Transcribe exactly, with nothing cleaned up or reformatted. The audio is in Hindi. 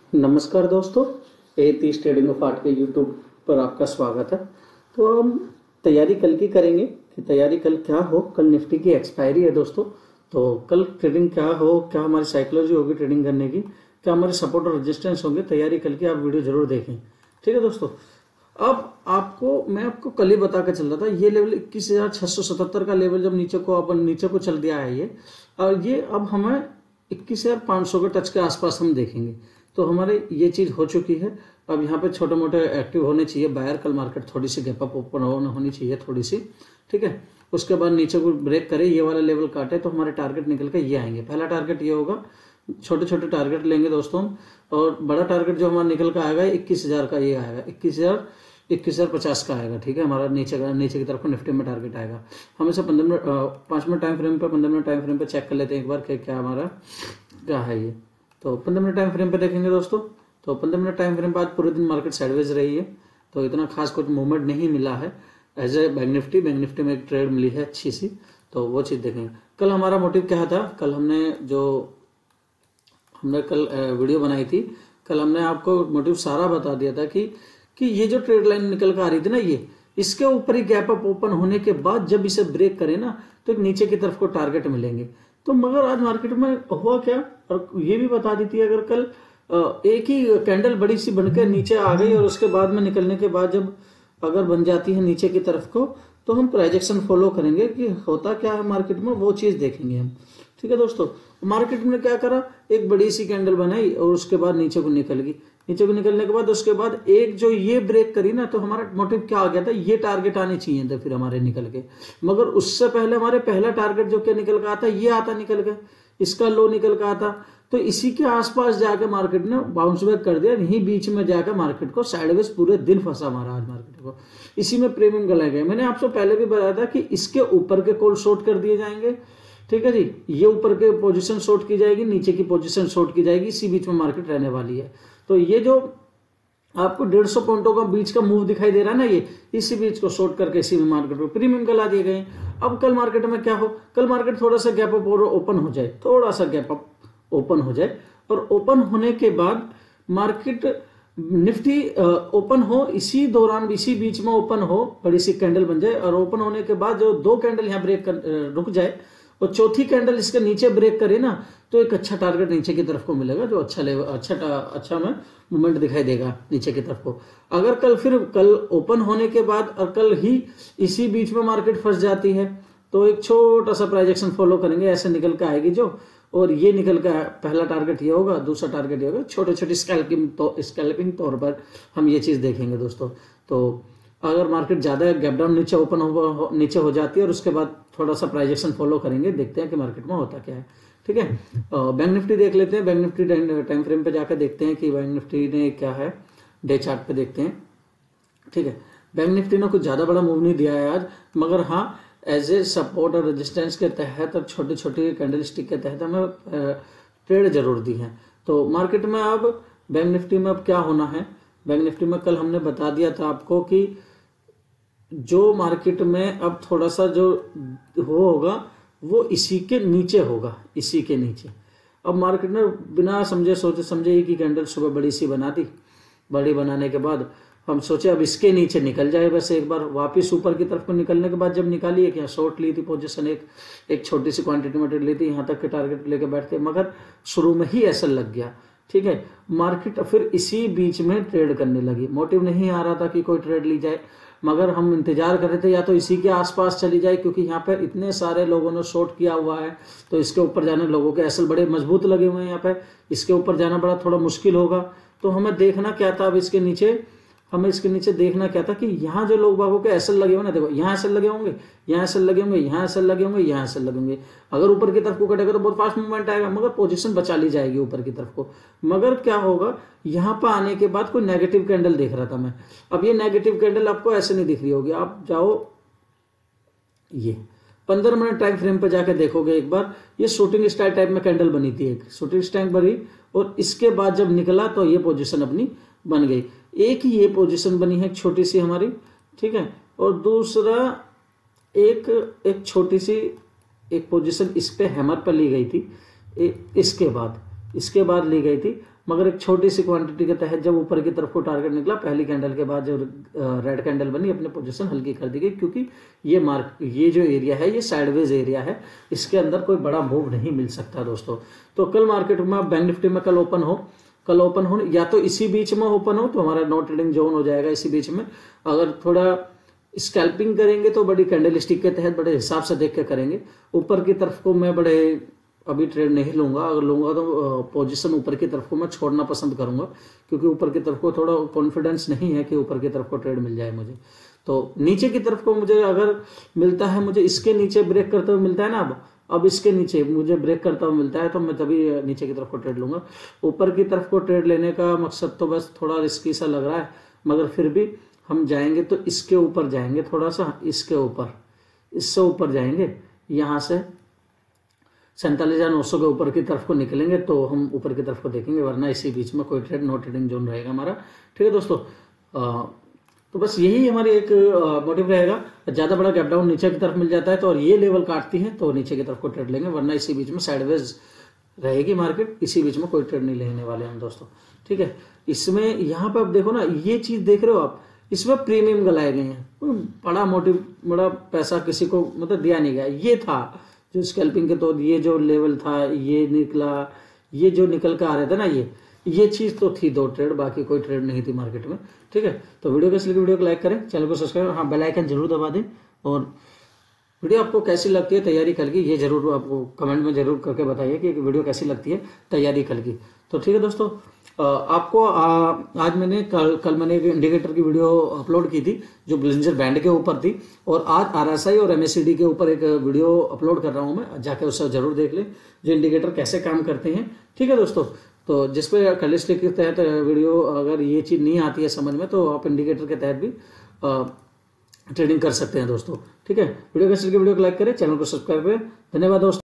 नमस्कार दोस्तों, ए तीस ट्रेडिंग ऑफ आर्ट के यूट्यूब पर आपका स्वागत है। तो हम तैयारी कल की करेंगे कि तैयारी कल क्या हो। कल निफ्टी की एक्सपायरी है दोस्तों, तो कल ट्रेडिंग क्या हो, क्या हमारी साइकोलॉजी होगी ट्रेडिंग करने की, क्या हमारे सपोर्ट और रेजिस्टेंस होंगे। तैयारी कल की आप वीडियो जरूर देखें, ठीक है दोस्तों। अब आपको मैं आपको कल ही बता के चल रहा था, ये लेवल इक्कीस हजार छह सौ सतहत्तर का लेवल जब नीचे को अपन नीचे को चल दिया है ये, और ये अब हमें इक्कीस हजार पाँच सौ के टच के आसपास हम देखेंगे। तो हमारे ये चीज हो चुकी है। अब यहाँ पे छोटे मोटे एक्टिव होने चाहिए बायर। कल मार्केट थोड़ी सी गैप अप ओपन होनी चाहिए थोड़ी सी, ठीक है। उसके बाद नीचे को ब्रेक करे, ये वाला लेवल काटे, तो हमारे टारगेट निकल के ये आएंगे। पहला टारगेट ये होगा, छोटे छोटे टारगेट लेंगे दोस्तों, और बड़ा टारगेट जो हमारा निकल का आएगा इक्कीस हजार का, ये आएगा इक्कीस हजार इक्कीस हजार पचास का आएगा, ठीक है। हमारा नीचे का नीचे की तरफ निफ्टी में टारगेट आएगा। हम इसे पंद्रह मिनट पाँच मिनट टाइम फ्रेम पे पंद्रह मिनट टाइम फ्रेम पे चेक कर लेते हैं एक बार कि क्या हमारा क्या है ये। तो पंद्रह मिनट टाइम फ्रेम पे देखेंगे दोस्तों, तो पंद्रह मिनट टाइम फ्रेम बाद पूरे दिन मार्केट साइडवेज रही है, तो इतना खास कुछ मूवमेंट नहीं मिला है as a bank Nifty. Bank Nifty में एक ट्रेड मिली है अच्छी सी, तो वो चीज देखेंगे। कल हमारा मोटिव क्या था, कल हमने जो हमने कल वीडियो बनाई थी, कल हमने आपको मोटिव सारा बता दिया था कि कि ये जो ट्रेड लाइन निकल कर आ रही थी ना, ये इसके ऊपर ही गैप अप ओपन होने के बाद जब इसे ब्रेक करे ना, तो एक नीचे की तरफ को टारगेट मिलेंगे। तो मगर आज मार्केट में हुआ क्या, और ये भी बता दी थी, अगर कल एक ही कैंडल बड़ी सी बनकर नीचे आ गई और उसके बाद में निकलने के बाद जब अगर बन जाती है नीचे की तरफ को, तो हम प्रोजेक्शन फॉलो करेंगे कि होता क्या है मार्केट में, वो चीज देखेंगे हम, ठीक है दोस्तों। मार्केट में क्या करा, एक बड़ी सी कैंडल बनाई और उसके बाद नीचे को निकल गई। नीचे को निकलने के बाद उसके बाद एक जो ये ब्रेक करी ना, तो हमारा मोटिव क्या आ गया था, ये टारगेट आने चाहिए थे फिर हमारे निकल के। मगर उससे पहले हमारे पहला टारगेट जो क्या निकल का आता, ये आता निकल के, इसका लो निकल का आता। तो इसी के आसपास जाकर मार्केट ने बाउंस बैक कर दिया, यहीं बीच में जाकर मार्केट को साइडवेज पूरे दिन फंसा मारा आज मार्केट को। इसी में प्रीमियम गलाए गए। मैंने आपसे पहले भी बताया था कि इसके ऊपर के कॉल शॉर्ट कर दिए जाएंगे, ठीक है जी। ये ऊपर के पोजीशन शॉर्ट की जाएगी, नीचे की पोजीशन शॉर्ट की जाएगी, इसी बीच में मार्केट रहने वाली है। तो ये जो आपको डेढ़ सौ पॉइंटों का बीच का मूव दिखाई दे रहा है ना, ये इसी बीच को शॉर्ट करके इसी में मार्केट को प्रीमियम गला दिए गए। अब कल मार्केट में क्या हो, कल मार्केट थोड़ा सा गैप अप और ओपन हो जाए, थोड़ा सा गैप अप ओपन हो जाए, और ओपन होने के बाद मार्केट निफ्टी ओपन हो, इसी दौरान इसी बीच में ओपन हो, बड़ी सी कैंडल बन जाए, और ओपन होने के बाद जो दो कैंडल यहाँ ब्रेक कर रुक जाए और चौथी कैंडल इसके नीचे ब्रेक करे ना, तो एक अच्छा टारगेट नीचे की तरफ को मिलेगा, जो अच्छा लेवल अच्छा अच्छा में मूवमेंट दिखाई देगा नीचे की तरफ को। अगर कल फिर कल ओपन होने के बाद और कल ही इसी बीच में मार्केट फंस जाती है, तो एक छोटा सा प्रोजेक्शन फॉलो करेंगे, ऐसे निकल के आएगी जो, और ये निकल का पहला टारगेट ये होगा, दूसरा टारगेट ये होगा। छोटे छोटे स्कैल्पिंग तो स्कैल्पिंग तौर पर हम ये चीज देखेंगे दोस्तों। तो अगर मार्केट ज्यादा गैप डाउन नीचे ओपन हो नीचे हो जाती है और उसके बाद थोड़ा सा प्राइजेक्शन फॉलो करेंगे, देखते हैं कि मार्केट में होता क्या है, ठीक है। बैंक निफ्टी देख लेते हैं। बैंक निफ्टी टाइम फ्रेम पे जाकर देखते हैं कि बैंक निफ्टी ने क्या है, डे चार्ट पे देखते हैं, ठीक है। बैंक निफ्टी ने कुछ ज्यादा बड़ा मूव नहीं दिया है आज, मगर हाँ एज ए सपोर्ट और रेजिस्टेंस के तहत और छोटे छोटे कैंडल स्टिक के तहत हमें ट्रेड जरूर दी है। तो मार्केट में अब बैंक निफ्टी में अब क्या होना है, बैंक निफ्टी में कल हमने बता दिया था आपको कि जो मार्केट में अब थोड़ा सा जो हो होगा वो इसी के नीचे होगा, इसी के नीचे। अब मार्केट ने बिना समझे सोचे समझे ही की कैंडल सुबह बड़ी सी बना दी। बड़ी बनाने के बाद हम सोचे अब इसके नीचे निकल जाए, बस एक बार वापस ऊपर की तरफ को निकलने के बाद जब निकाली है, क्या शॉर्ट ली थी पोजीशन, एक एक छोटी सी क्वांटिटी में ली थी, यहाँ तक के टारगेट लेके बैठते, मगर शुरू में ही ऐसा लग गया, ठीक है। मार्केट फिर इसी बीच में ट्रेड करने लगी। मोटिव नहीं आ रहा था कि कोई ट्रेड ली जाए, मगर हम इंतजार कर रहे थे या तो इसी के आसपास चली जाए, क्योंकि यहाँ पर इतने सारे लोगों ने शॉर्ट किया हुआ है, तो इसके ऊपर जाने लोगों के एसल बड़े मजबूत लगे हुए हैं, यहाँ पे इसके ऊपर जाना बड़ा थोड़ा मुश्किल होगा। तो हमें देखना क्या था, अब इसके नीचे हमें इसके नीचे देखना क्या था कि यहाँ जो लोग बागों के एसल लगे हुए ना, देखो यहाँ एसल लगे होंगे, यहाँ एसल लगे होंगे, यहाँ एसल लगे होंगे, यहाँ एसल लगे होंगे। अगर ऊपर की तरफ को कटेगा तो बहुत फास्ट मूवमेंट आएगा, मगर पोजीशन बचा ली जाएगी ऊपर की तरफ को। मगर क्या होगा, यहाँ पर आने के बाद कोई नेगेटिव कैंडल देख रहा था मैं। अब ये नेगेटिव कैंडल आपको ऐसे नहीं दिख रही होगी, आप जाओ ये पंद्रह मिनट टाइम फ्रेम पे जाकर देखोगे एक बार, ये शूटिंग स्टार टाइप में कैंडल बनी थी, एक शूटिंग स्टार बनी, और इसके बाद जब निकला तो ये पोजीशन अपनी बन गई। एक ही ये पोजीशन बनी है छोटी सी हमारी, ठीक है, और दूसरा एक एक छोटी सी एक पोजीशन इस पे हैमर पर ली गई थी, ए, इसके बाद इसके बाद ली गई थी। मगर एक छोटी सी क्वांटिटी के तहत जब ऊपर की तरफ को टारगेट निकला, पहली कैंडल के बाद जो रेड कैंडल बनी, अपनी पोजीशन हल्की कर दी गई, क्योंकि ये मार्क ये जो एरिया है ये साइडवेज एरिया है, इसके अंदर कोई बड़ा मूव नहीं मिल सकता दोस्तों। तो कल मार्केट में बैंक निफ्टी में कल ओपन हो कल ओपन हो या तो इसी बीच में ओपन हो तो हमारा नो ट्रेडिंग जोन हो जाएगा इसी बीच में। अगर थोड़ा स्कैल्पिंग करेंगे तो बड़ी कैंडल स्टिक के तहत बड़े हिसाब से देख के करेंगे। ऊपर की तरफ को मैं बड़े अभी ट्रेड नहीं लूंगा, अगर लूंगा तो पोजीशन ऊपर की तरफ को मैं छोड़ना पसंद करूंगा, क्योंकि ऊपर की तरफ को थोड़ा कॉन्फिडेंस नहीं है कि ऊपर की तरफ को ट्रेड मिल जाए मुझे। तो नीचे की तरफ को मुझे अगर मिलता है, मुझे इसके नीचे ब्रेक करते हुए मिलता है ना, अब अब इसके नीचे मुझे ब्रेक करता हुआ मिलता है तो मैं तभी नीचे की तरफ को ट्रेड लूंगा। ऊपर की तरफ को ट्रेड लेने का मकसद तो बस थोड़ा रिस्की सा लग रहा है, मगर फिर भी हम जाएंगे तो इसके ऊपर जाएंगे, थोड़ा सा इसके ऊपर इससे ऊपर जाएंगे, यहाँ से सैंतालीस हजार नौ सौ के ऊपर की तरफ को निकलेंगे तो हम ऊपर की तरफ को देखेंगे, वरना इसी बीच में कोई ट्रेड नो ट्रेडिंग जोन रहेगा हमारा। ठीक है दोस्तों, आ, तो बस यही हमारी एक मोटिव रहेगा। ज्यादा बड़ा गैप डाउन नीचे की तरफ मिल जाता है तो और ये लेवल काटती है तो नीचे की तरफ को ट्रेड लेंगे, वरना इसी बीच में साइडवेज रहेगी मार्केट, इसी बीच में कोई ट्रेड नहीं लेने वाले हम दोस्तों। ठीक है, इसमें यहाँ पे आप देखो ना, ये चीज देख रहे हो आप, इसमें प्रीमियम गलाए गए हैं, बड़ा मोटिव बड़ा पैसा किसी को मतलब दिया नहीं गया। ये था जो स्कैल्पिंग के, तो ये जो लेवल था ये निकला, ये जो निकल कर आ रहे थे ना, ये ये चीज तो थी दो ट्रेड, बाकी कोई ट्रेड नहीं थी मार्केट में। ठीक है, तो वीडियो कैसी लगी, वीडियो को लाइक करें, चैनल को सब्सक्राइब, हाँ बेल आइकन जरूर दबा दें, और वीडियो आपको कैसी लगती है तैयारी कल की, ये जरूर आपको कमेंट में जरूर करके बताइए कि वीडियो कैसी लगती है तैयारी कल की। तो ठीक है दोस्तों, आपको आ, आज मैंने कल कल मैंने एक इंडिकेटर की वीडियो अपलोड की थी जो ब्लिंजर बैंड के ऊपर थी, और आज आरएसआई और एमएसीडी के ऊपर एक वीडियो अपलोड कर रहा हूं मैं, जाके उससे जरूर देख लें जो इंडिकेटर कैसे काम करते हैं। ठीक है दोस्तों, तो जिसपे कैंडलस्टिक के तहत वीडियो अगर ये चीज नहीं आती है समझ में तो आप इंडिकेटर के तहत भी आ, ट्रेडिंग कर सकते हैं दोस्तों। ठीक है, वीडियो कैसे लगी वीडियो को लाइक करें, चैनल को सब्सक्राइब करें। धन्यवाद दोस्तों।